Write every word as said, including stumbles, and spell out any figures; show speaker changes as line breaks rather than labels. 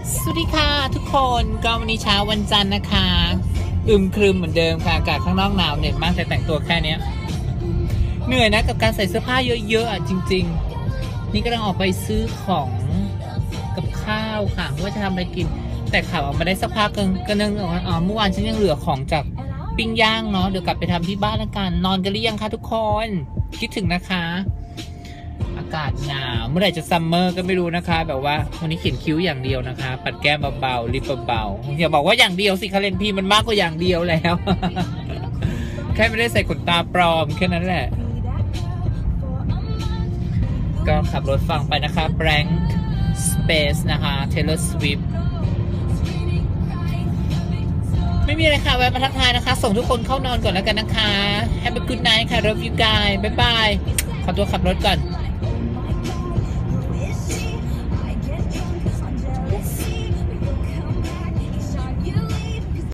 สวัสดีค่ะทุกคนก็วันนี้เช้าวันจันทร์นะคะอึมครึมเหมือนเดิมค่ะอากาศข้างนอกหนาวเหน็บมากแต่แต่งตัวแค่นี้เหนื่อยนะกับการใส่เสื้อผ้าเยอะๆอ่ะจริงๆนี่ก็ต้องออกไปซื้อของกับข้าวค่ะว่าจะทำอะไรกินแต่ข่าวออกมาได้สักพักนึงก็นึกอ๋อเมื่อวานฉันยังเหลือของจากปิ้งย่างเนาะเดี๋ยวกลับไปทำที่บ้านแล้วกันนอนกันหรือยังคะทุกคนคิดถึงนะคะอากาศหนาวเมื่อไหร่จะซัมเมอร์ก็ไม่รู้นะคะแบบว่าวันนี้เขียนคิ้วอย่างเดียวนะคะปัดแก้มเบาๆลิปเบาๆอย่าบอกว่าอย่างเดียวสิคาเลนพีมันมากกว่าอย่างเดียวแล้ว แค่ไม่ได้ใส่ขนตาปลอมแค่นั้นแหละก็ขับรถฟังไปนะคะ Blank Space นะคะ Taylor Swift ไม่มีอะไรค่ะแวะมาทักทายนะคะส่งทุกคนเข้านอนก่อนแล้วกันนะคะ Have a good night ค่ะ Love you guys บ๊ายบายขอตัวขับรถก่อน